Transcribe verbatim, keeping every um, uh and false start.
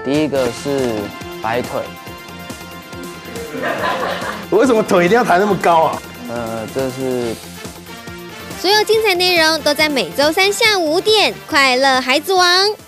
第一个是摆腿。 为什么腿一定要抬那么高啊？ 呃，这是。 所有精彩内容都在每周三下午五点，《快乐孩子王》。